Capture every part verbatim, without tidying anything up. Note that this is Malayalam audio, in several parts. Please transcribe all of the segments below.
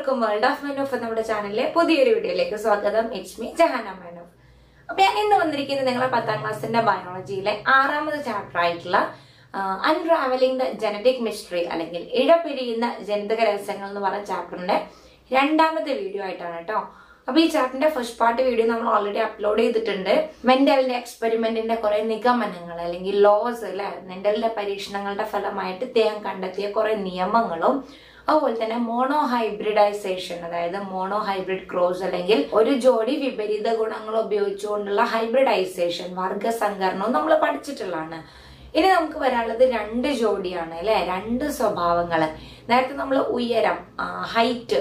എല്ലാവർക്കും വേൾഡ് ഓഫ് മാനോഫ് നമ്മുടെ ചാനലിലെ പുതിയൊരു വീഡിയോയിലേക്ക് സ്വാഗതം. It's me Jahana Manof. അപ്പൊ ഞാൻ ഇന്ന് വന്നിരിക്കുന്നത് നിങ്ങളെ പത്താം ക്ലാസ്സിന്റെ ബയോളജിയിലെ ആറാമത് ചാപ്റ്റർ ആയിട്ടുള്ള അൺറാവലിംഗ് ദ ജനറ്റിക് മിസ്റ്ററി അല്ലെങ്കിൽ ഇഴപിരിയുന്ന ജനിതക രഹസ്യങ്ങൾ എന്ന് പറഞ്ഞ ചാപ്റ്ററിന്റെ രണ്ടാമത്തെ വീഡിയോ ആയിട്ടാണ് കേട്ടോ. അപ്പൊ ഈ ചാപ്റ്ററിന്റെ ഫസ്റ്റ് പാർട്ട് വീഡിയോ നമ്മൾ ഓൾറെഡി അപ്ലോഡ് ചെയ്തിട്ടുണ്ട്. മെന്റലിന്റെ എക്സ്പെരിമെന്റിന്റെ കുറെ നിഗമനങ്ങൾ അല്ലെങ്കിൽ ലോസ് അല്ലെ, മെന്റലിന്റെ പരീക്ഷണങ്ങളുടെ ഫലമായിട്ട് ഇദ്ദേഹം കണ്ടെത്തിയ കുറെ നിയമങ്ങളും അതുപോലെ തന്നെ മോണോ ഹൈബ്രിഡൈസേഷൻ, അതായത് മോണോ ഹൈബ്രിഡ് ക്രോസ് അല്ലെങ്കിൽ ഒരു ജോഡി വിപരീത ഗുണങ്ങൾ ഉപയോഗിച്ചുകൊണ്ടുള്ള ഹൈബ്രിഡൈസേഷൻ വർഗസങ്കരണവും നമ്മൾ പഠിച്ചിട്ടുള്ളതാണ്. ഇനി നമുക്ക് വരാനുള്ളത് രണ്ട് ജോഡിയാണ് അല്ലെ, രണ്ട് സ്വഭാവങ്ങള്. നേരത്തെ നമ്മൾ ഉയരം, ഹൈറ്റ്,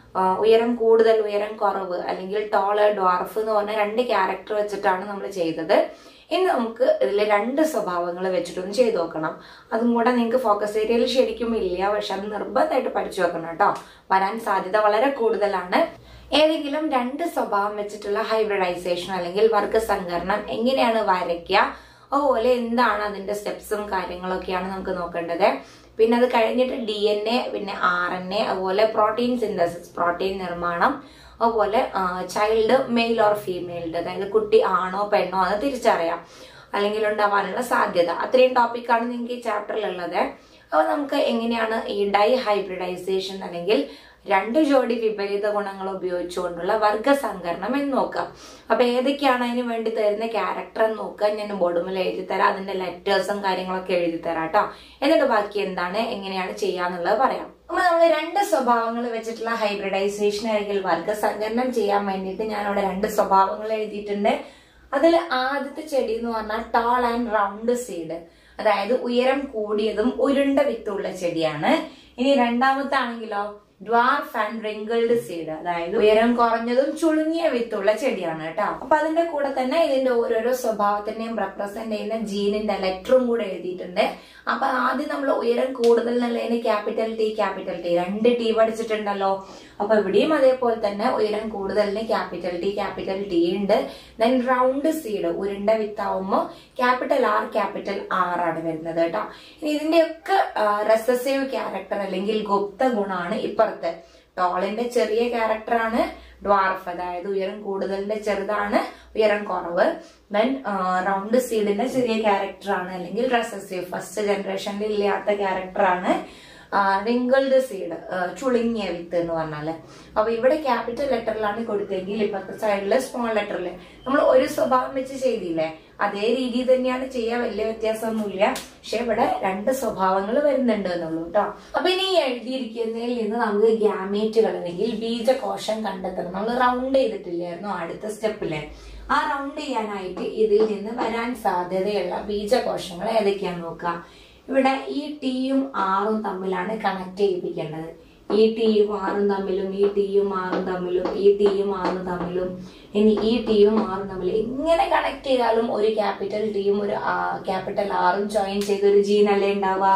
ഉയരം കൂടുതൽ ഉയരം കുറവ് അല്ലെങ്കിൽ ടോള് ഡ്വാർഫ് എന്ന് പറഞ്ഞ രണ്ട് ക്യാരക്ടർ വെച്ചിട്ടാണ് നമ്മൾ ചെയ്തത്. ഇനി നമുക്ക് ഇതിൽ രണ്ട് സ്വഭാവങ്ങൾ വെച്ചിട്ടൊന്ന് ചെയ്തു നോക്കണം. അതും കൂടെ നിങ്ങൾക്ക് ഫോക്കസ് ഏരിയയിൽ ശരിക്കും ഇല്ല, പക്ഷെ അത് നിർബന്ധമായിട്ട് പഠിച്ചു വെക്കണം കേട്ടോ. വരാൻ സാധ്യത വളരെ കൂടുതലാണ്. ഏതെങ്കിലും രണ്ട് സ്വഭാവം വെച്ചിട്ടുള്ള ഹൈബ്രിഡൈസേഷൻ അല്ലെങ്കിൽ വർഗസങ്കരണം എങ്ങനെയാണ് വരയ്ക്കുക, അതുപോലെ എന്താണ് അതിന്റെ സ്റ്റെപ്സും കാര്യങ്ങളൊക്കെയാണ് നമുക്ക് നോക്കേണ്ടത്. പിന്നെ അത് കഴിഞ്ഞിട്ട് ഡി എൻ എ, പിന്നെ ആർ എൻ എ, അതുപോലെ പ്രോട്ടീൻ സിന്തസിസ്, പ്രോട്ടീൻ നിർമ്മാണം, അതുപോലെ ചൈൽഡ് മെയിൽ ഓർ ഫീമെയിൽഡ്, അതായത് കുട്ടി ആണോ പെണ്ണോ അത് തിരിച്ചറിയാം അല്ലെങ്കിൽ ഉണ്ടാവാനുള്ള സാധ്യത. അത്രയും ടോപ്പിക്കാണ് നിങ്ങൾക്ക് ഈ ചാപ്റ്ററിലുള്ളത്. അപ്പോൾ നമുക്ക് എങ്ങനെയാണ് ഈ ഡൈ ഹൈബ്രിഡൈസേഷൻ അല്ലെങ്കിൽ രണ്ട് ജോഡി വിപരീത ഗുണങ്ങൾ ഉപയോഗിച്ചുകൊണ്ടുള്ള വർഗസങ്കരണം എന്ന് നോക്കാം. അപ്പൊ ഏതൊക്കെയാണ് അതിന് വേണ്ടി തരുന്ന ക്യാരക്ടർ എന്ന് നോക്കുക. ഞാൻ ബോർഡുമിൽ എഴുതി തരാം, അതിന്റെ ലെറ്റേഴ്സും കാര്യങ്ങളൊക്കെ എഴുതി തരാം കേട്ടോ. എന്നിട്ട് ബാക്കി എന്താണ് എങ്ങനെയാണ് ചെയ്യാന്നുള്ളത് പറയാം. അപ്പൊ നമ്മൾ രണ്ട് സ്വഭാവങ്ങൾ വെച്ചിട്ടുള്ള ഹൈബ്രിഡൈസേഷൻ അല്ലെങ്കിൽ വർഗസങ്കരണം ചെയ്യാൻ വേണ്ടിയിട്ട് ഞാൻ അവിടെ രണ്ട് സ്വഭാവങ്ങൾ എഴുതിയിട്ടുണ്ട്. അതിൽ ആദ്യത്തെ ചെടി എന്ന് പറഞ്ഞാൽ ടാൾ ആൻഡ് റൗണ്ട് സീഡ്, അതായത് ഉയരം കൂടിയതും ഉരുണ്ട വിത്തുള്ള ചെടിയാണ്. ഇനി രണ്ടാമത്തെ ആണെങ്കിലോ ഡ്വാർഫ് ആൻഡ് റിങ്കിൾഡ് സീഡ്, അതായത് ഉയരം കുറഞ്ഞതും ചുളുങ്ങിയ വിത്തുള്ള ചെടിയാണ് കേട്ടോ. അപ്പൊ അതിന്റെ കൂടെ തന്നെ ഇതിന്റെ ഓരോരോ സ്വഭാവത്തിനെയും റെപ്രസെന്റ് ചെയ്യുന്ന ജീനിന്റെ ലെറ്ററും കൂടെ എഴുതിയിട്ടുണ്ട്. അപ്പൊ ആദ്യം നമ്മൾ ഉയരം കൂടുതൽ എന്നുള്ളതിന് ക്യാപിറ്റൽ ടി ക്യാപിറ്റൽ ടി രണ്ട് ടി പഠിച്ചിട്ടുണ്ടല്ലോ. അപ്പൊ ഇവിടെയും അതേപോലെ തന്നെ ഉയരം കൂടുതലിന് ക്യാപിറ്റൽ ടി ക്യാപിറ്റൽ ടി ഉണ്ട്. ദെൻ റൗണ്ട് സീഡ് ഉരുണ്ട വിത്താവുമ്പോ ക്യാപിറ്റൽ ആർ ക്യാപിറ്റൽ ആർ ആണ് വരുന്നത് കേട്ടോ. ഇനി ഇതിന്റെയൊക്കെ റെസസീവ് ക്യാരക്ടർ അല്ലെങ്കിൽ ഗുപ്ത ഗുണമാണ് ഇപ്പുറത്തെ. ടോളിന്റെ ചെറിയ ക്യാരക്ടറാണ് ഡ്വാർഫ്, അതായത് ഉയരം കൂടുതലിന്റെ ചെറുതാണ് ഉയരം കുറവ്. ദെൻ റൗണ്ട് സീഡിന്റെ ചെറിയ ക്യാരക്ടറാണ് അല്ലെങ്കിൽ റെസസീവ് ഫസ്റ്റ് ജനറേഷനിൽ ഇല്ലാത്ത ക്യാരക്ടറാണ് റിങ്കിൾഡ് സീഡ്, ചുളുങ്ങിയ വിത്ത് എന്ന് പറഞ്ഞാല്. അപ്പൊ ഇവിടെ ക്യാപിറ്റൽ ലെറ്ററിലാണ് കൊടുത്തെങ്കിൽ ഇപ്പത്തെ സൈഡില് സ്മോൾ ലെറ്ററില് നമ്മൾ ഒരു സ്വഭാവം വെച്ച് ചെയ്തില്ലേ, അതേ രീതി തന്നെയാണ് ചെയ്യാൻ, വലിയ വ്യത്യാസമൊന്നുമില്ല. പക്ഷെ ഇവിടെ രണ്ട് സ്വഭാവങ്ങൾ വരുന്നുണ്ട് എന്നുള്ളൂ കേട്ടോ. അപ്പൊ ഇനി എഴുതിയിരിക്കുന്നതിൽ നിന്ന് നമുക്ക് ഗ്യാമേറ്റുകൾ അല്ലെങ്കിൽ ബീജകോശം കണ്ടെത്തണം. നമ്മൾ റൗണ്ട് ചെയ്തിട്ടില്ലായിരുന്നു അടുത്ത സ്റ്റെപ്പില്. ആ റൗണ്ട് ചെയ്യാനായിട്ട് ഇതിൽ നിന്ന് വരാൻ സാധ്യതയുള്ള ബീജകോശങ്ങൾ ഏതൊക്കെയാന്ന് നോക്കുക. ഇവിടെ ഈ ടിയും ആറും തമ്മിലാണ് കണക്ട് ചെയ്യിപ്പിക്കേണ്ടത്. ഈ ടിയും ആറും തമ്മിലും ഈ ടിയും ആറും തമ്മിലും ഈ ടിയും ആറും തമ്മിലും ഇനി ഈ ടിയും ആറും തമ്മിലും ഇങ്ങനെ കണക്ട് ചെയ്താലും ഒരു ക്യാപിറ്റൽ ടിയും ഒരു ക്യാപിറ്റൽ ആറും ജോയിൻ ചെയ്ത ഒരു ജീനല്ലേ ഉണ്ടാവുക.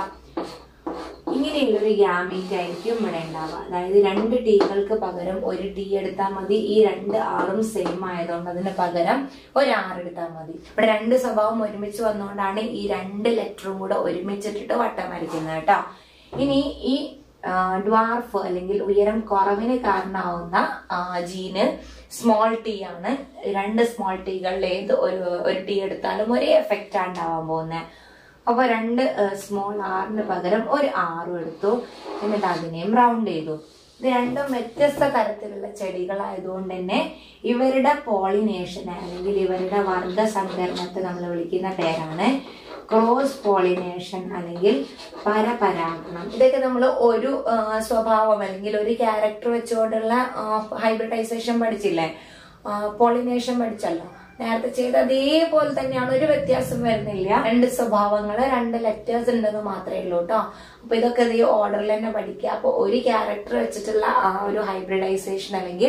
ഇങ്ങനെയുള്ള ഒരു ഗ്യാമേറ്റ് ആയിരിക്കും ഇവിടെ ഉണ്ടാവുക. അതായത് രണ്ട് ടീകൾക്ക് പകരം ഒരു ടി എടുത്താൽ മതി. ഈ രണ്ട് ആറും സെയിം ആയതുകൊണ്ട് അതിന് പകരം ഒരു ആറ് എടുത്താൽ മതി. ഇവിടെ രണ്ട് സ്വഭാവം ഒരുമിച്ച് വന്നുകൊണ്ടാണ് ഈ രണ്ട് ലെറ്ററും കൂടെ ഒരുമിച്ചിട്ടിട്ട് വട്ടം വരയ്ക്കുന്നത് കേട്ടോ. ഇനി ഈ ഡ്വാർഫ് അല്ലെങ്കിൽ ഉയരം കുറവിന് കാരണമാവുന്ന ജീന് സ്മോൾ ടി ആണ്. രണ്ട് സ്മോൾ ടീകളിൽ ഏത് ഒരു ഒരു ടീ എടുത്താലും ഒരേ എഫക്റ്റ് ആണ് ഉണ്ടാവാൻ പോകുന്നത്. അപ്പൊ രണ്ട് സ്മോൾ ആറിന് പകരം ഒരു ആറും എടുത്തു, എന്നിട്ട് അതിനെയും റൗണ്ട് ചെയ്തു. ഇത് രണ്ടും വ്യത്യസ്ത തരത്തിലുള്ള ചെടികളായതുകൊണ്ട് തന്നെ ഇവരുടെ പോളിനേഷൻ അല്ലെങ്കിൽ ഇവരുടെ വർഗസങ്കരണത്തെ നമ്മൾ വിളിക്കുന്ന പേരാണ് ക്രോസ് പോളിനേഷൻ അല്ലെങ്കിൽ പരപരാഗണം. ഇതൊക്കെ നമ്മൾ ഒരു സ്വഭാവം അല്ലെങ്കിൽ ഒരു ക്യാരക്ടർ വെച്ചുകൊണ്ടുള്ള ഹൈബ്രിഡൈസേഷൻ പഠിച്ചില്ലേ, പോളിനേഷൻ പഠിച്ചല്ലോ. നേരത്തെ ചെയ്ത് അതേപോലെ തന്നെയാണ്, ഒരു വ്യത്യാസം വരുന്നില്ല. രണ്ട് സ്വഭാവങ്ങള് രണ്ട് ലെറ്റേഴ്സ് ഉണ്ടെന്ന് മാത്രമേ ഉള്ളൂ കേട്ടോ. അപ്പൊ ഇതൊക്കെ ഇതേ ഓർഡറിൽ തന്നെ പഠിക്കുക. അപ്പൊ ഒരു ക്യാരക്ടർ വെച്ചിട്ടുള്ള ഒരു ഹൈബ്രിഡൈസേഷൻ അല്ലെങ്കിൽ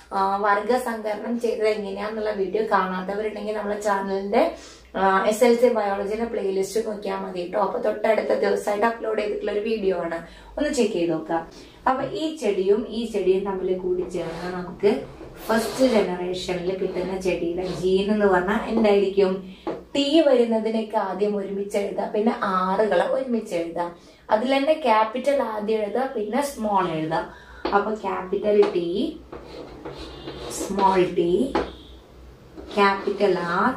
വർഗസങ്കരണം ചെയ്തത് എങ്ങനെയാന്നുള്ള വീഡിയോ കാണാത്തവരുണ്ടെങ്കിൽ നമ്മളെ ചാനലിന്റെ എസ് എൽ സി ബയോളജിന്റെ പ്ലേലിസ്റ്റ് നോക്കിയാൽ മതി കേട്ടോ. അപ്പൊ തൊട്ടടുത്ത ദിവസമായിട്ട് അപ്ലോഡ് ചെയ്തിട്ടുള്ള ഒരു വീഡിയോ ആണ്, ഒന്ന് ചെക്ക് ചെയ്ത് നോക്കാം. അപ്പൊ ഈ ചെടിയും ഈ ചെടിയും തമ്മിൽ കൂടി ചേർന്ന് നമുക്ക് ഫസ്റ്റ് ജനറേഷനിൽ കിട്ടുന്ന ചെടിയുടെ ജീൻ എന്ന് പറഞ്ഞാൽ എന്തായിരിക്കും? ടി വരുന്നതിനൊക്കെ ആദ്യം ഒരുമിച്ച് എഴുതാം, പിന്നെ ആറുകളെ ഒരുമിച്ച് എഴുതാം. അതിൽ തന്നെ ക്യാപിറ്റൽ ആദ്യം എഴുതാം, പിന്നെ സ്മോൾ എഴുതാം. അപ്പൊ capital T, small T, capital R,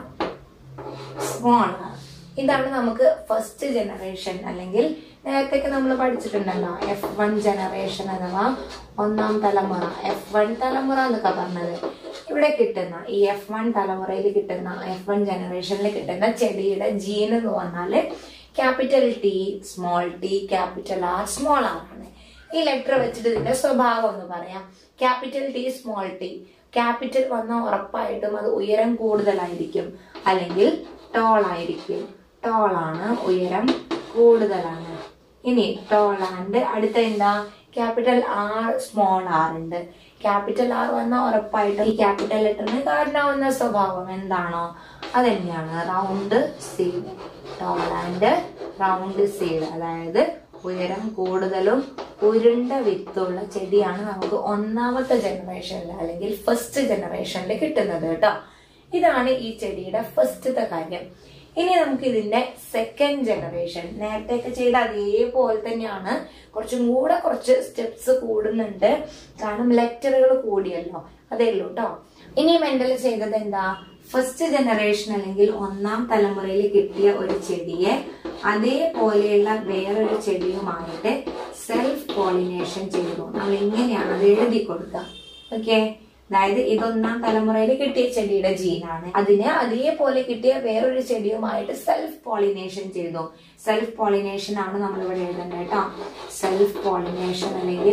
small R. ഇതാണ് നമുക്ക് ഫസ്റ്റ് ജനറേഷൻ അല്ലെങ്കിൽ നേരത്തെ നമ്മൾ പഠിച്ചിട്ടുണ്ടല്ലോ എഫ് വൺ ജനറേഷൻ അഥവാ ഒന്നാം തലമുറ, എഫ് വൺ തലമുറ എന്നൊക്കെ പറഞ്ഞത്. ഇവിടെ കിട്ടുന്ന ഈ എഫ് വൺ തലമുറയിൽ കിട്ടുന്ന എഫ് വൺ ജനറേഷനിൽ കിട്ടുന്ന ചെടിയുടെ ജീൻ എന്ന് പറഞ്ഞാല് capital T, small T, capital R, small R ആണ്. ഈ ലെറ്റർ വെച്ചിട്ട് ഇതിന്റെ സ്വഭാവം എന്ന് പറയാം. Capital T, small T, capital വന്നാൽ ഉറപ്പായിട്ടും അത് ഉയരം കൂടുതലായിരിക്കും അല്ലെങ്കിൽ ടോൾ ആയിരിക്കും. ടോൾ ആണ്, ഉയരം കൂടുതലാണ്. ഇനി ടോൾ ആൻഡ് അടുത്ത എന്താ ക്യാപിറ്റൽ ആർ, സ്മോൾ ആർ ഉണ്ട്. ക്യാപിറ്റൽ ആർ വന്നാൽ ഉറപ്പായിട്ടും ഈ ക്യാപിറ്റൽ ലെറ്ററിന് കാരണമാവുന്ന സ്വഭാവം എന്താണോ അത് തന്നെയാണ് round seed. Tall and round seed, അതായത് ഉയരം കൂടുതലും ഉരുണ്ട വിത്തുള്ള ചെടിയാണ് നമുക്ക് ഒന്നാമത്തെ ജനറേഷനിൽ അല്ലെങ്കിൽ ഫസ്റ്റ് ജനറേഷനിൽ കിട്ടുന്നത് കേട്ടോ. ഇതാണ് ഈ ചെടിയുടെ ഫസ്റ്റത്തെ കാര്യം. ഇനി നമുക്ക് ഇതിന്റെ സെക്കൻഡ് ജനറേഷൻ നേരത്തെ ചെയ്ത അതേപോലെ തന്നെയാണ്, കുറച്ചും കൂടെ കുറച്ച് സ്റ്റെപ്സ് കൂടുന്നുണ്ട്, കാരണം ലെറ്ററുകൾ കൂടിയല്ലോ, അതേ ഉള്ളൂ കേട്ടോ. ഇനി മെന്റൽ ചെയ്തത് എന്താ, ഫസ്റ്റ് ജനറേഷൻ അല്ലെങ്കിൽ ഒന്നാം തലമുറയിൽ കിട്ടിയ ഒരു ചെടിയെ അതേപോലെയുള്ള വേറൊരു ചെടിയുമായിട്ട് സെൽഫ് പോളിനേഷൻ ചെയ്തു. നമ്മൾ ഇങ്ങനെയാണ് അത് എഴുതി കൊടുക്കുക. ഓക്കെ, അതായത് ഇതൊന്നാം തലമുറയിൽ കിട്ടിയ ചെടിയുടെ ജീനാണ്, അതിന് അതേപോലെ കിട്ടിയ വേറൊരു ചെടിയുമായിട്ട് സെൽഫ് പോളിനേഷൻ ചെയ്തു. സെൽഫ് പോളിനേഷൻ ആണ് നമ്മളിവിടെ എഴുതേണ്ടത് കേട്ടോ. സെൽഫ് പോളിനേഷൻ അല്ലെങ്കിൽ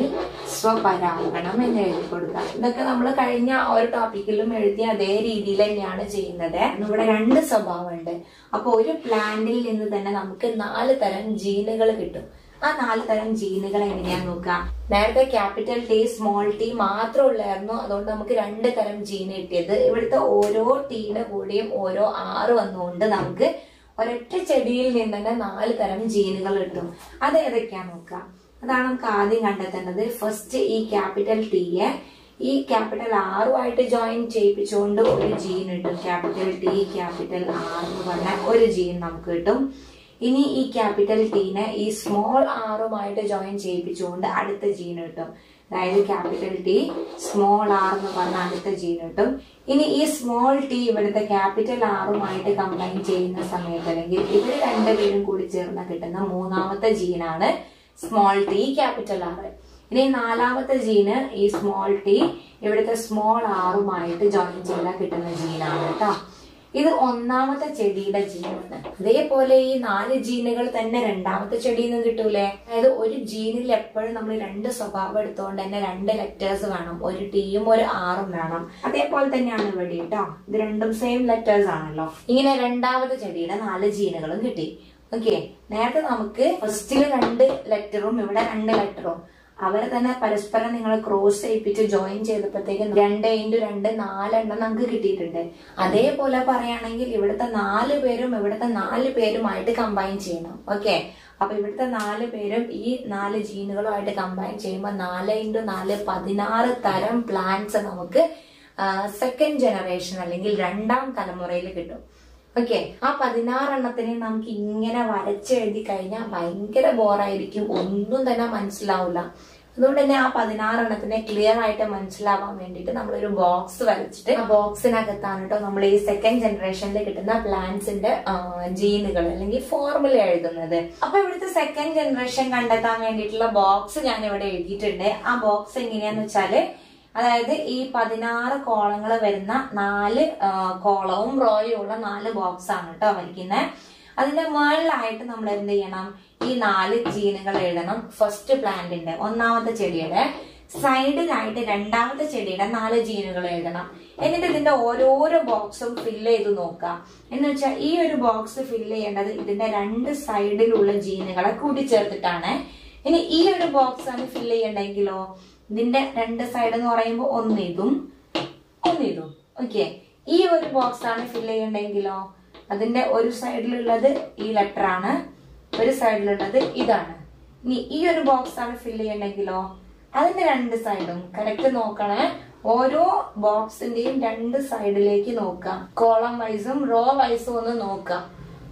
സ്വപരാഗണം എന്ന് എഴുതി കൊടുക്കുക. ഇതൊക്കെ നമ്മൾ കഴിഞ്ഞ ഒരു ടോപ്പിക്കിലും എഴുതിയ അതേ രീതിയിൽ തന്നെയാണ് ചെയ്യുന്നത്. ഇവിടെ രണ്ട് സ്വഭാവമുണ്ട്. അപ്പൊ ഒരു പ്ലാന്റിൽ നിന്ന് തന്നെ നമുക്ക് നാല് തരം ജീനുകൾ കിട്ടും. ആ നാല് തരം ജീനുകൾ എങ്ങനെയാന്ന് നോക്കാം. നേരത്തെ ക്യാപിറ്റൽ ടി, സ്മോൾ ടി മാത്രം ഉള്ളായിരുന്നു, അതുകൊണ്ട് നമുക്ക് രണ്ട് തരം ജീൻ കിട്ടിയത്. ഇവിടുത്തെ ഓരോ ടീയുടെ കൂടെയും ഓരോ ആറ് വന്നുകൊണ്ട് നമുക്ക് ഒരൊറ്റ ചെടിയിൽ നിന്ന് തന്നെ നാല് തരം ജീനുകൾ കിട്ടും. അത് ഏതൊക്കെയാന്ന് നോക്കാം. അതാണ് നമുക്ക് ആദ്യം കണ്ടെത്തേണ്ടത്. ഫസ്റ്റ് ഈ ക്യാപിറ്റൽ ടിയെ ഈ ക്യാപിറ്റൽ ആറുമായിട്ട് ജോയിൻ ചെയ്യിപ്പിച്ചുകൊണ്ട് ഒരു ജീൻ കിട്ടും. ക്യാപിറ്റൽ ടി, ക്യാപിറ്റൽ ആർ എന്ന് പറഞ്ഞ ഒരു ജീൻ നമുക്ക് കിട്ടും. ഇനി ഈ ക്യാപിറ്റൽ ടീനെ ഈ സ്മോൾ ആറുമായിട്ട് ജോയിൻ ചെയ്യിപ്പിച്ചുകൊണ്ട് അടുത്ത ജീൻ കിട്ടും. അതായത് ക്യാപിറ്റൽ ടി, സ്മോൾ ആർ എന്ന് പറഞ്ഞ അടുത്ത ജീൻ കിട്ടും. ഇനി ഈ സ്മോൾ ടി ഇവിടുത്തെ ക്യാപിറ്റൽ ആറുമായിട്ട് കമ്പൈൻ ചെയ്യുന്ന സമയത്ത് അല്ലെങ്കിൽ ഇവർ രണ്ടുപേരും കൂടി ചേർന്ന് കിട്ടുന്ന മൂന്നാമത്തെ ജീനാണ് സ്മോൾ ടി, ക്യാപിറ്റൽ ആർ. ഇനി നാലാമത്തെ ജീന് ഈ സ്മോൾ ടി ഇവിടുത്തെ സ്മോൾ ആറുമായിട്ട് ജോയിൻ ചെയ്താൽ കിട്ടുന്ന ജീനാണ് കേട്ടോ. ഇത് ഒന്നാമത്തെ ചെടിയുടെ ജീനാണ്. അതേപോലെ ഈ നാല് ജീനുകൾ തന്നെ രണ്ടാമത്തെ ചെടിയിൽ നിന്ന് കിട്ടൂലേ. അതായത് ഒരു ജീനിൽ എപ്പോഴും നമ്മൾ രണ്ട് സ്വഭാവം എടുത്തുകൊണ്ട് തന്നെ രണ്ട് ലെറ്റേഴ്സ് വേണം, ഒരു ടിയും ഒരു ആറും വേണം. അതേപോലെ തന്നെയാണ് ഇവിടെ കേട്ടോ. ഇത് രണ്ടും സെയിം ലെറ്റേഴ്സ് ആണല്ലോ. ഇങ്ങനെ രണ്ടാമത്തെ ചെടിയുടെ നാല് ജീനുകളും കിട്ടി. ഓക്കെ, നേരത്തെ നമുക്ക് ഫസ്റ്റില് രണ്ട് ലെറ്ററും ഇവിടെ രണ്ട് ലെറ്ററും അവരെ തന്നെ പരസ്പരം നിങ്ങൾ ക്രോസ് ചെയ്യിപ്പിച്ച് ജോയിൻ ചെയ്തപ്പോഴത്തേക്കും രണ്ട് ഇൻറ്റു രണ്ട് നാലെണ്ണം നമുക്ക് കിട്ടിയിട്ടുണ്ട്. അതേപോലെ പറയുകയാണെങ്കിൽ ഇവിടുത്തെ നാല് പേരും ഇവിടുത്തെ നാല് പേരുമായിട്ട് കമ്പൈൻ ചെയ്യണം. ഓക്കെ, അപ്പൊ ഇവിടുത്തെ നാല് പേരും ഈ നാല് ജീനുകളുമായിട്ട് കമ്പൈൻ ചെയ്യുമ്പോൾ നാല് ഇൻറ്റു നാല് പതിനാറ് തരം പ്ലാന്റ്സ് നമുക്ക് സെക്കൻഡ് ജനറേഷൻ അല്ലെങ്കിൽ രണ്ടാം തലമുറയിൽ കിട്ടും. ഓക്കെ, ആ പതിനാറെണ്ണത്തിനെ നമുക്ക് ഇങ്ങനെ വരച്ചെഴുതി കഴിഞ്ഞാൽ ഭയങ്കര ബോറായിരിക്കും, ഒന്നും തന്നെ മനസ്സിലാവില്ല. അതുകൊണ്ട് തന്നെ ആ പതിനാറെണ്ണത്തിനെ ക്ലിയർ ആയിട്ട് മനസ്സിലാവാൻ വേണ്ടിയിട്ട് നമ്മളൊരു ബോക്സ് വരച്ചിട്ട് ആ ബോക്സിനകത്താണ് കേട്ടോ നമ്മൾ ഈ സെക്കൻഡ് ജനറേഷനിൽ കിട്ടുന്ന പ്ലാന്റ്സിന്റെ ജീനുകൾ അല്ലെങ്കിൽ ഫോർമുല എഴുതുന്നത്. അപ്പൊ ഇവിടുത്തെ സെക്കൻഡ് ജനറേഷൻ കണ്ടെത്താൻ വേണ്ടിയിട്ടുള്ള ബോക്സ് ഞാൻ ഇവിടെ എഴുതിയിട്ടുണ്ട്. ആ ബോക്സ് എങ്ങനെയാന്ന് വെച്ചാല്, അതായത് ഈ പതിനാറ് കോളങ്ങൾ വരുന്ന നാല് കോളവും റോയും ഉള്ള നാല് ബോക്സ് ആണ് കേട്ടോ വരയ്ക്കുന്നത്. അതിന്റെ മുകളിലായിട്ട് നമ്മൾ എന്ത് ചെയ്യണം, ഈ നാല് ജീനുകൾ എഴുതണം. ഫസ്റ്റ് പ്ലാന്റിന്റെ ഒന്നാമത്തെ ചെടിയുടെ സൈഡിലായിട്ട് രണ്ടാമത്തെ ചെടിയുടെ നാല് ജീനുകൾ എഴുതണം. എന്നിട്ട് ഇതിന്റെ ഓരോരോ ബോക്സും ഫില്ല് ചെയ്ത് നോക്കാം. എന്ന് വെച്ചാൽ ഈ ഒരു ബോക്സ് ഫില്ല് ചെയ്യേണ്ടത് ഇതിന്റെ രണ്ട് സൈഡിലുള്ള ജീനുകളെ കൂട്ടിച്ചേർത്തിട്ടാണ്. ഇനി ഈ ഒരു ബോക്സ് ആണ് ഫില്ല് ചെയ്യണ്ടെങ്കിലോ, ഇതിന്റെ രണ്ട് സൈഡ് എന്ന് പറയുമ്പോൾ ഒന്ന് ഇതും ഒന്ന് ഇതും. ഓക്കെ, ഈ ഒരു ബോക്സ് ആണ് ഫില്ല് ചെയ്യണ്ടെങ്കിലോ, അതിന്റെ ഒരു സൈഡിലുള്ളത് ഈ ലെറ്റർ ആണ്, ഒരു സൈഡിലുള്ളത് ഇതാണ്. ഇനി ഈ ഒരു ബോക്സ് ആണ് ഫില്ല് ചെയ്യണ്ടെങ്കിലോ, അതിന്റെ രണ്ട് സൈഡും കറക്റ്റ് നോക്കണേ. ഓരോ ബോക്സിന്റെയും രണ്ട് സൈഡിലേക്ക് നോക്കാം, കോളം വൈസും റോ വൈസും ഒന്ന് നോക്കാം.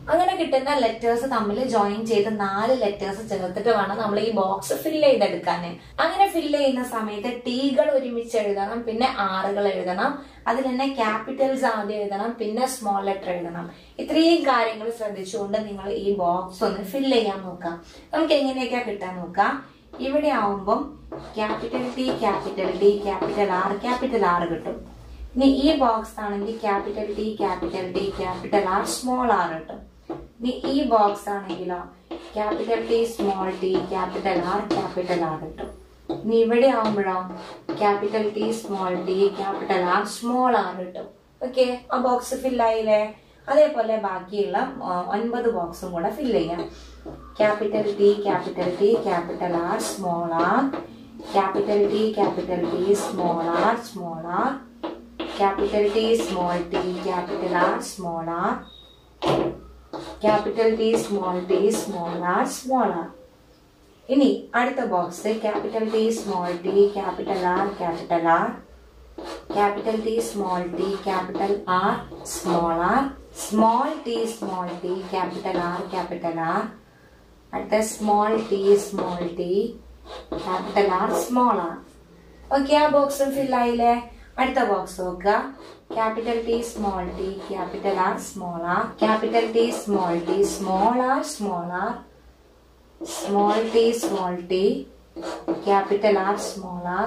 അങ്ങനെ കിട്ടുന്ന ലെറ്റേഴ്സ് തമ്മിൽ ജോയിൻ ചെയ്ത് നാല് ലെറ്റേഴ്സ് ചേർത്തിട്ട് വേണം നമ്മൾ ഈ ബോക്സ് ഫില്ല് ചെയ്തെടുക്കാൻ. അങ്ങനെ ഫില്ല് ചെയ്യുന്ന സമയത്ത് ടീകൾ ഒരുമിച്ച് എഴുതണം, പിന്നെ ആറുകൾ എഴുതണം, അതിൽ തന്നെ ക്യാപിറ്റൽസ് ആദ്യം എഴുതണം, പിന്നെ സ്മോൾ ലെറ്റർ എഴുതണം. ഇത്രയും കാര്യങ്ങൾ ശ്രദ്ധിച്ചുകൊണ്ട് നിങ്ങൾ ഈ ബോക്സ് ഒന്ന് ഫില്ല് ചെയ്യാൻ നോക്കാം. നമുക്ക് എങ്ങനെയൊക്കെയാ കിട്ടാൻ നോക്കാം. ഇവിടെ ആവുമ്പം capital T capital D capital R capital R കിട്ടും. ഇനി ഈ ബോക്സ് ആണെങ്കിൽ capital T capital D capital R small R കിട്ടും. ഇനി ഈ ബോക്സ് ആണെങ്കിലോ capital T small T capital R capital R കിട്ടും. ഇനി ഇവിടെ ആവുമ്പോഴോ capital T small T capital R small R കിട്ടും. ഓക്കെ, ആ ബോക്സ് ഫില്ലായില്ലേ? അതേപോലെ ബാക്കിയുള്ള ഒൻപത് ബോക്സും കൂടെ ഫില്ല് ചെയ്യാം. Capital T capital T capital R small R capital T capital T small R small R capital T small T capital R small R capital T small T small R small R. ഇനി അടുത്ത box capital T small T capital R capital R capital T small T capital R small R small T small T capital R capital R അടുത്ത small T small T capital R small R. Okay, ആ ബോക്സും ഫില്ലായില്ലേ? അടുത്ത ബോക്സ് നോക്കുക. Capital T small T capital R small R capital T small T small R small R small T small T capital R small R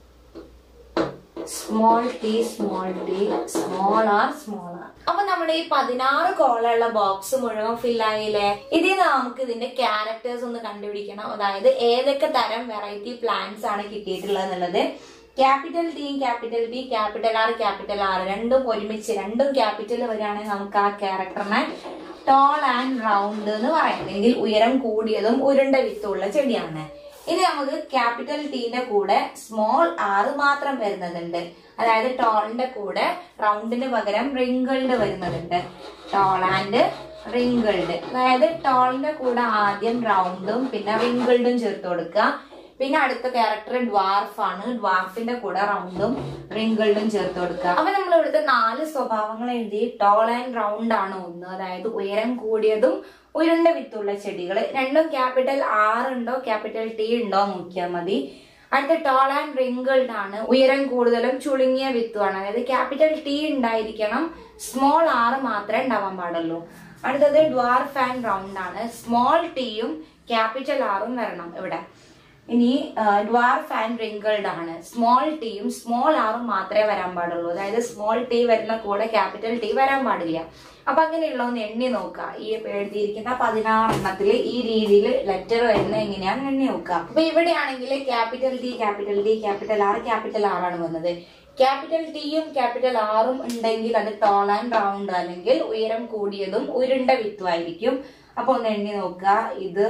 small T small T small R small R. അപ്പൊ നമ്മുടെ ഈ പതിനാറ് കോളുള്ള ബോക്സ് മുഴുവൻ ഫില്ലായില്ലേ? ഇതിൽ നമുക്ക് ഇതിന്റെ ക്യാരക്ടേഴ്സ് ഒന്ന് കണ്ടുപിടിക്കണം. അതായത് ഏതൊക്കെ തരം വെറൈറ്റി പ്ലാന്റ്സ് ആണ് കിട്ടിയിട്ടുള്ളത് എന്നുള്ളത്. Capital T capital T capital R capital R രണ്ടും ഒരുമിച്ച് രണ്ടും ക്യാപിറ്റൽ വരികയാണെങ്കിൽ നമുക്ക് ആ ക്യാരക്ടറിനെ ടോൾ ആൻഡ് റൗണ്ട് എന്ന് പറയാം, അല്ലെങ്കിൽ ഉയരം കൂടിയതും ഉരുണ്ട വിത്തുള്ള ചെടിയാണ്. ഇനി നമുക്ക് ക്യാപിറ്റൽ ടീന്റെ കൂടെ സ്മോൾ ആർ മാത്രം വരുന്നതുണ്ട്. അതായത് ടോളിന്റെ കൂടെ റൗണ്ടിന് പകരം റിങ്കിൾഡ് വരുന്നതുണ്ട്. ടോൾ ആൻഡ് റിങ്കിൾഡ്, അതായത് ടോളിന്റെ കൂടെ ആദ്യം റൗണ്ടും പിന്നെ റിങ്കിൾഡും ചേർത്ത് കൊടുക്കുക. പിന്നെ അടുത്ത ക്യാരക്ടർ ഡ്വാർഫ് ആണ്. ഡ്വാർഫിന്റെ കൂടെ റൗണ്ടും റിങ്കിൾഡും ചേർത്ത് കൊടുക്കുക. അപ്പൊ നമ്മൾ ഇവിടുത്തെ നാല് സ്വഭാവങ്ങൾ എഴുതി. ടോൾ ആൻഡ് റൗണ്ട് ആണ് ഒന്ന്, അതായത് ഉയരം കൂടിയതും ഉരുണ്ട വിത്തുള്ള ചെടികൾ. രണ്ടും ക്യാപിറ്റൽ ആർ ഉണ്ടോ ക്യാപിറ്റൽ ടി ഉണ്ടോ നോക്കിയാൽ മതി. അടുത്ത ടോൾ ആൻഡ് റിങ്കിൾഡ് ആണ്, ഉയരം കൂടുതലും ചുളുങ്ങിയ വിത്തുമാണ്. അതായത് ക്യാപിറ്റൽ ടി ഉണ്ടായിരിക്കണം, സ്മോൾ ആർ മാത്രമേ ഉണ്ടാവാൻ പാടുള്ളൂ. അടുത്തത് ഡ്വാർഫ് ആൻഡ് റൗണ്ട് ആണ്. സ്മോൾ ടിയും ക്യാപിറ്റൽ ആറും വരണം ഇവിടെ. ഇനി ഡ്വാർഫ് ആൻഡ് റിങ്കിൾഡ് ആണ്. സ്മോൾ ടിയും സ്മോൾ ആറും മാത്രമേ വരാൻ പാടുള്ളൂ. അതായത് സ്മോൾ ടി വരുന്ന കൂടെ ക്യാപിറ്റൽ ടി വരാൻ പാടില്ല. അപ്പൊ അങ്ങനെയുള്ളതൊന്ന് എണ്ണി നോക്കുക. ഈ എഴുതിയിരിക്കുന്ന പതിനാറെണ്ണത്തില് ഈ രീതിയിൽ ലെറ്റർ വരുന്നത് എങ്ങനെയാന്ന് എണ്ണി നോക്കുക. അപ്പൊ ഇവിടെയാണെങ്കിൽ capital T capital T capital R capital R ആണ് വന്നത്. ക്യാപിറ്റൽ ടിയും ക്യാപിറ്റൽ ആറും ഉണ്ടെങ്കിൽ അത് ടോൾ ആൻഡ് റൗണ്ട്, അല്ലെങ്കിൽ ഉയരം കൂടിയതും ഉരുണ്ട വിത്തുമായിരിക്കും. അപ്പൊ ഒന്ന് എണ്ണി നോക്കുക. ഇത്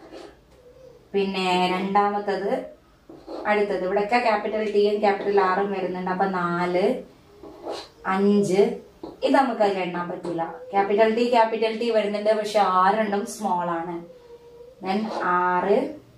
പിന്നെ രണ്ടാമത്തത്, അടുത്തത് ഇവിടെയൊക്കെ ക്യാപിറ്റൽ ടിയും ക്യാപിറ്റൽ ആറും വരുന്നുണ്ട്. അപ്പൊ നാല് അഞ്ച് ഇത് നമുക്ക് അതിൽ എണ്ണാൻ പറ്റൂല. ക്യാപിറ്റൽ ടി ക്യാപിറ്റൽ ടി വരുന്നുണ്ട്, പക്ഷെ ആരെണ്ണം സ്മോൾ ആണ്. ദെൻ ആറ്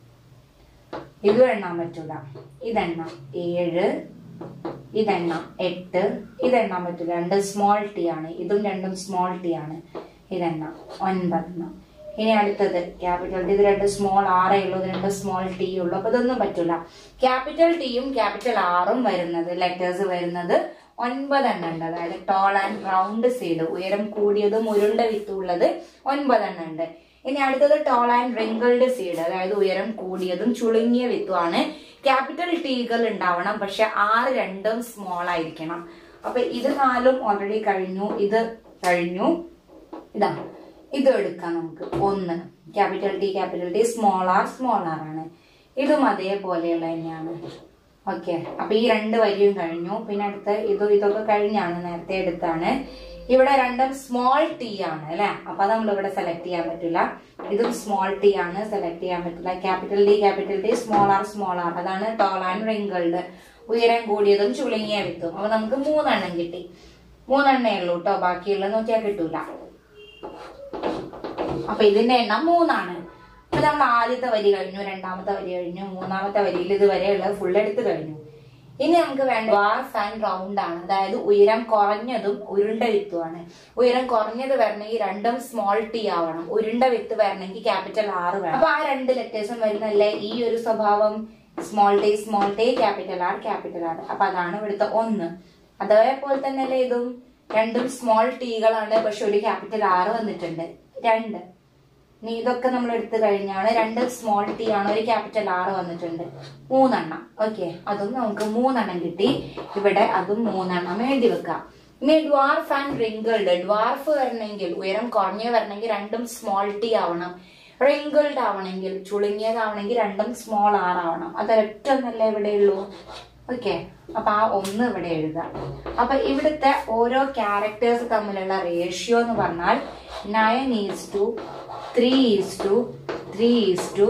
ഇതും എണ്ണാൻ പറ്റൂല. ഇതെണ്ണാം ഏഴ്, ഇതെണ്ണാം എട്ട്, ഇതെണ്ണാൻ പറ്റൂല. രണ്ട് സ്മോൾ ടി ആണ്, ഇതും രണ്ടും സ്മോൾ ടി ആണ്. ഇതെണ്ണാം ഒൻപതെണ്ണം. ഇനി അടുത്തത് ക്യാപിറ്റൽ ടി, ഇത് രണ്ട് സ്മോൾ ആറേ ഉള്ളൂ, ഇത് രണ്ട് സ്മോൾ ടി ഉള്ളൂ. അപ്പൊ ഇതൊന്നും പറ്റൂല. ക്യാപിറ്റൽ ടിയും ക്യാപിറ്റൽ ആറും വരുന്നത് ലെറ്റേഴ്സ് വരുന്നത് ഒൻപതെണ്ണം ഉണ്ട്. അതായത് ടോൾ ആൻഡ് റൗണ്ട് സീഡ്, ഉയരം കൂടിയതും ഉരുണ്ട വിത്തുള്ളത് ഒൻപതെണ്ണം ഉണ്ട്. ഇനി അടുത്തത് ടോൾ ആൻഡ് റിങ്കിൾഡ് സീഡ്, അതായത് ഉയരം കൂടിയതും ചുളുങ്ങിയ വിത്തുമാണ്. ക്യാപിറ്റൽ ടീകൾ ഉണ്ടാവണം, പക്ഷെ ആറ് രണ്ടും സ്മോൾ ആയിരിക്കണം. അപ്പൊ ഇത് നാലും ഓൾറെഡി കഴിഞ്ഞു, ഇത് കഴിഞ്ഞു. ഇതാ ഇത് എടുക്കാം നമുക്ക്. ഒന്ന് capital T capital T small R small R ആണ്. ഇതും അതേപോലെയുള്ള തന്നെയാണ്. ഓക്കെ, അപ്പൊ ഈ രണ്ട് വരിയും കഴിഞ്ഞു. പിന്നെ അടുത്ത ഇതും ഇതൊക്കെ കഴിഞ്ഞാണ്, നേരത്തെ എടുത്താണ്. ഇവിടെ രണ്ടും സ്മോൾ ടി ആണ് അല്ലെ, അപ്പൊ നമ്മൾ ഇവിടെ സെലക്ട് ചെയ്യാൻ പറ്റില്ല. ഇതും സ്മോൾ ടി ആണ്, സെലക്ട് ചെയ്യാൻ പറ്റില്ല. Capital T capital T small R small R, അതാണ് ടോൾ ആൻഡ് റിങ്കിൾഡ്, ഉയരം കൂടിയതും ചുളുങ്ങിയ വിത്തും. അപ്പൊ നമുക്ക് മൂന്നെണ്ണം കിട്ടി. മൂന്നെണ്ണേ ഉള്ളൂ കേട്ടോ, ബാക്കിയുള്ളത് നോക്കിയാൽ കിട്ടൂല. അപ്പൊ ഇതിന്റെ എണ്ണം മൂന്നാണ്. അപ്പൊ നമ്മൾ ആദ്യത്തെ വരി കഴിഞ്ഞു, രണ്ടാമത്തെ വരി കഴിഞ്ഞു, മൂന്നാമത്തെ വരിയിൽ ഇതുവരെ ഉള്ളത് ഫുൾ എടുത്ത് കഴിഞ്ഞു. ഇനി നമുക്ക് വേണ്ട ഡ്വാർഫ് ആൻഡ് റൗണ്ട് ആണ്. അതായത് ഉയരം കുറഞ്ഞതും ഉരുണ്ട വിത്തുമാണ്. ഉയരം കുറഞ്ഞത് വരണമെങ്കിൽ രണ്ടും സ്മോൾ ടി ആവണം, ഉരുണ്ട വിത്ത് വരണമെങ്കിൽ ക്യാപിറ്റൽ ആർ വേണം. അപ്പൊ ആ രണ്ട് ലെറ്റേഴ്സും വരുന്നല്ലേ ഈ ഒരു സ്വഭാവം, small T small T capital R capital R. അപ്പൊ അതാണ് ഇവിടുത്തെ ഒന്ന്. അതേപോലെ തന്നെ അല്ലേ ഇതും, രണ്ടും സ്മോൾ ടീകളാണ്, പക്ഷെ ഒരു ക്യാപിറ്റൽ ആർ വന്നിട്ടുണ്ട്. രണ്ട് ഇനി ഇതൊക്കെ നമ്മൾ എടുത്തു കഴിഞ്ഞാണ് രണ്ട് സ്മോൾ ടി ആണ്, ഒരു ക്യാപിറ്റൽ ആർ വന്നിട്ടുണ്ട്. മൂന്നെണ്ണം. ഓക്കെ, അതും നമുക്ക് മൂന്നെണ്ണം കിട്ടി. ഇവിടെ അതും മൂന്നെണ്ണം എഴുതി വെക്കാം. ഇനി ഡ്വാർഫ് ആൻഡ് റിങ്കിൾഡ്. ഡ്വാർഫ് വരണമെങ്കിൽ, ഉയരം കുറഞ്ഞ വരണമെങ്കിൽ രണ്ടും സ്മോൾ ടി ആവണം. റിങ്കിൾഡ് ആവണമെങ്കിൽ, ചുളുങ്ങിയതാവണമെങ്കിൽ രണ്ടും സ്മോൾ ആർ ആവണം. അതൊരൊറ്റ ഒന്നല്ലേ ഇവിടെയുള്ളൂ. ഓക്കെ, അപ്പൊ ആ ഒന്ന് ഇവിടെ എഴുതാം. അപ്പൊ ഇവിടുത്തെ ഓരോ ക്യാരക്ടേഴ്സ് തമ്മിലുള്ള റേഷ്യോ എന്ന് പറഞ്ഞാൽ nine is to three is to three is to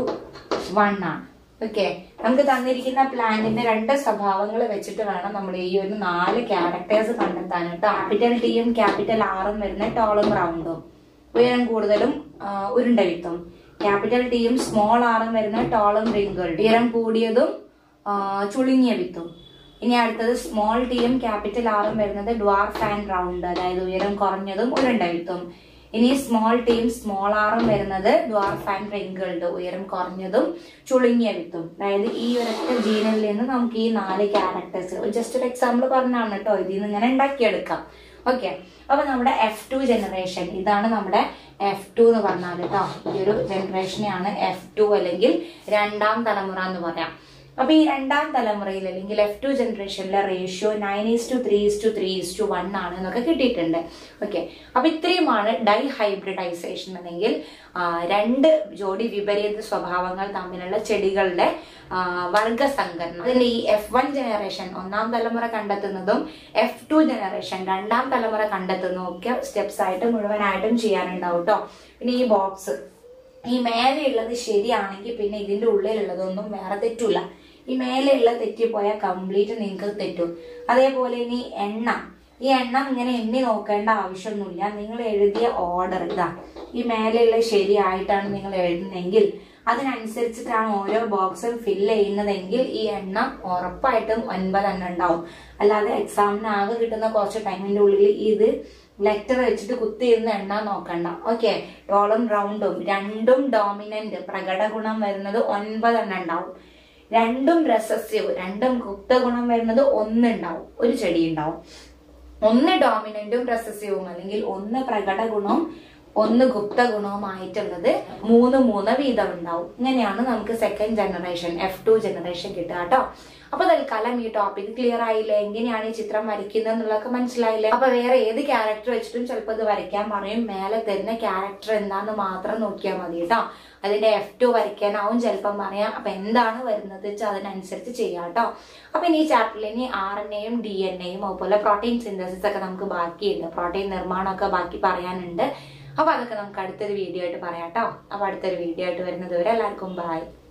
one ആണ്. ഓക്കെ, നമുക്ക് തന്നിരിക്കുന്ന പ്ലാന്റിന്റെ രണ്ട് സ്വഭാവങ്ങൾ വെച്ചിട്ട് വേണം നമ്മൾ ഈ ഒരു നാല് ക്യാരക്ടേഴ്സ് കണ്ടെത്താൻ കേട്ടോ. ക്യാപിറ്റൽ ടിയും ക്യാപിറ്റൽ ആറും വരുന്ന ടോളും റൗണ്ടും, ഉയരം കൂടുതലും ഉരുണ്ട വിത്തും. ക്യാപിറ്റൽ ടിയും സ്മോൾ ആറും വരുന്ന ടോളും റിങ്കിൾഡ്, ഉയരം കൂടിയതും ചുളുങ്ങിയ വിത്തും. ഇനി അടുത്തത് സ്മോൾ ടിയും ക്യാപിറ്റൽ ആറും വരുന്നത് ഡ്വാർഫ് ആൻഡ് റൗണ്ട്, അതായത് ഉയരം കുറഞ്ഞതും ഉരുണ്ട വിത്തും. ഇനി സ്മോൾ ടിയും സ്മോൾ ആറും വരുന്നത് ഡ്വാർഫ് ആൻഡ് റിങ്കിൾഡ്, ഉയരം കുറഞ്ഞതും ചുളുങ്ങിയ വിത്തും. അതായത് ഈ ഒരൊറ്റ ജീനിൽ നിന്ന് നമുക്ക് ഈ നാല് ക്യാരക്ടേഴ്സ്, ജസ്റ്റ് ഒരു എക്സാമ്പിൾ പറഞ്ഞാണ് കേട്ടോ, ഇതിൽ നിന്ന് ഇങ്ങനെ ഉണ്ടാക്കിയെടുക്കാം. ഓക്കെ, അപ്പൊ നമ്മുടെ എഫ് ടു ജനറേഷൻ, ഇതാണ് നമ്മുടെ എഫ് ടു എന്ന് പറഞ്ഞാൽ കേട്ടോ. ഈ ഒരു ജനറേഷനെയാണ് എഫ് ടു അല്ലെങ്കിൽ രണ്ടാം തലമുറ എന്ന് പറയാം. അപ്പൊ ഈ രണ്ടാം തലമുറയിൽ അല്ലെങ്കിൽ എഫ് ടു ജനറേഷനിലെ ratio nine is to three is to three is to one ആണ് എന്നൊക്കെ കിട്ടിയിട്ടുണ്ട്. ഓക്കെ, അപ്പൊ ഇത്രയുമാണ് ഡൈ ഹൈബ്രിഡൈസേഷൻ അല്ലെങ്കിൽ രണ്ട് ജോഡി വിപരീത സ്വഭാവങ്ങൾ തമ്മിലുള്ള ചെടികളുടെ വർഗസങ്കരണം. അതിൽ ഈ എഫ് വൺ ജനറേഷൻ ഒന്നാം തലമുറ കണ്ടെത്തുന്നതും എഫ് ടു ജനറേഷൻ രണ്ടാം തലമുറ കണ്ടെത്തുന്നതും ഒക്കെ സ്റ്റെപ്സ് ആയിട്ട് മുഴുവനായിട്ടും ചെയ്യാനുണ്ടാവും കേട്ടോ. പിന്നെ ഈ ബോക്സ്, ഈ മേലെയുള്ളത് ശരിയാണെങ്കിൽ പിന്നെ ഇതിന്റെ ഉള്ളിലുള്ളതൊന്നും വേറെ തെറ്റൂല. ഈ മേലെയുള്ള തെറ്റിപ്പോയാൽ കംപ്ലീറ്റ് നിങ്ങൾക്ക് തെറ്റും. അതേപോലെ ഇനി എണ്ണ, ഈ എണ്ണം ഇങ്ങനെ എണ്ണി നോക്കേണ്ട ആവശ്യമൊന്നുമില്ല. നിങ്ങൾ എഴുതിയ ഓർഡർ ഇതാ, ഈ മേലെയുള്ള ശരിയായിട്ടാണ് നിങ്ങൾ എഴുതുന്നതെങ്കിൽ അതിനനുസരിച്ചിട്ടാണ് ഓരോ ബോക്സും ഫില്ല് ചെയ്യുന്നതെങ്കിൽ ഈ എണ്ണം ഉറപ്പായിട്ടും ഒൻപതെണ്ണം ഉണ്ടാവും. അല്ലാതെ എക്സാമിന് ആകെ കിട്ടുന്ന കുറച്ച് ടൈമിന്റെ ഉള്ളിൽ ഇത് ലെറ്റർ വെച്ചിട്ട് കുത്തിയിരുന്ന് എണ്ണ നോക്കണ്ട. ഓക്കെ, ടോളും റൗണ്ടും രണ്ടും ഡോമിനന്റ് പ്രകട ഗുണം വരുന്നത് ഒൻപതെണ്ണം ഉണ്ടാവും. രണ്ടും റെസസീവ്, രണ്ടും ഗുപ്ത ഗുണം വരുന്നത് ഒന്നുണ്ടാവും, ഒരു ചെടി ഉണ്ടാവും. ഒന്ന് ഡോമിനന്റും റെസസീവും അല്ലെങ്കിൽ ഒന്ന് പ്രകട ഗുണവും ഒന്ന് ഗുപ്ത ഗുണവുമായിട്ടുള്ളത് മൂന്ന് മൂന്ന് വീതം ഉണ്ടാവും. ഇങ്ങനെയാണ് നമുക്ക് second generation F two generation കിട്ടുക കേട്ടോ. അപ്പൊ തൽക്കാലം ഈ ടോപ്പിക് ക്ലിയർ ആയില്ലേ, എങ്ങനെയാണ് ഈ ചിത്രം വരയ്ക്കുന്നത് എന്നുള്ളതൊക്കെ മനസ്സിലായില്ലേ. അപ്പൊ വേറെ ഏത് ക്യാരക്ടർ വെച്ചിട്ടും ചിലപ്പോൾ ഇത് വരയ്ക്കാൻ പറയും. മേലെ തരുന്ന ക്യാരക്ടർ എന്താന്ന് മാത്രം നോക്കിയാൽ മതി കേട്ടോ. അതിന്റെ എഫ് ടു വരയ്ക്കാനാവും ചിലപ്പം പറയാം. അപ്പൊ എന്താണ് വരുന്നത് വെച്ചാൽ അതിനനുസരിച്ച് ചെയ്യാം കേട്ടോ. അപ്പൊ ഇനി ഈ ചാപ്റ്ററിൽ ഇനി ആർ എൻ എയും ഡി എൻ എയും അതുപോലെ പ്രോട്ടീൻ സിന്തസിസ് ഒക്കെ നമുക്ക് ബാക്കിയുണ്ട്. പ്രോട്ടീൻ നിർമ്മാണമൊക്കെ ബാക്കി പറയാനുണ്ട്. അപ്പൊ അതൊക്കെ നമുക്ക് അടുത്തൊരു വീഡിയോ ആയിട്ട് പറയാം കേട്ടോ. അപ്പൊ അടുത്തൊരു വീഡിയോ ആയിട്ട് വരുന്നത് വരെ എല്ലാവർക്കും ബൈ.